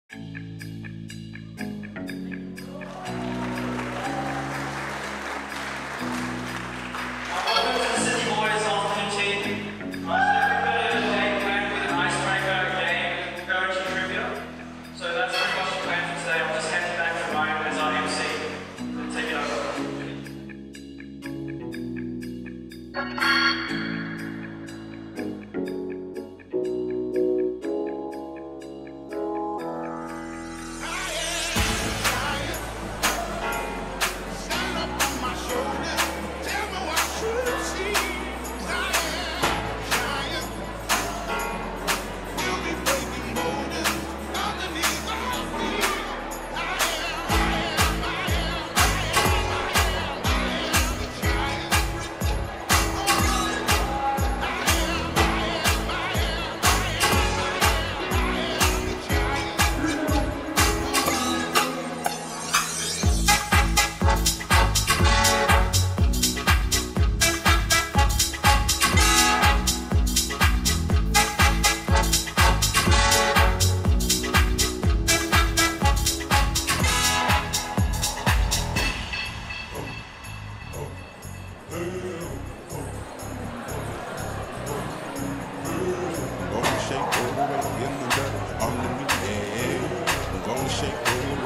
Welcome to the City Boys Afternoon Tea. Today we've got a day planned with an icebreaker game and poetry trivia. So that's pretty much the plan for today. I'll just hand it back to Ryan as our MC. He'll take it over. Gonna shake all the way in the gutter, underneath, yeah. I'm gonna shake all the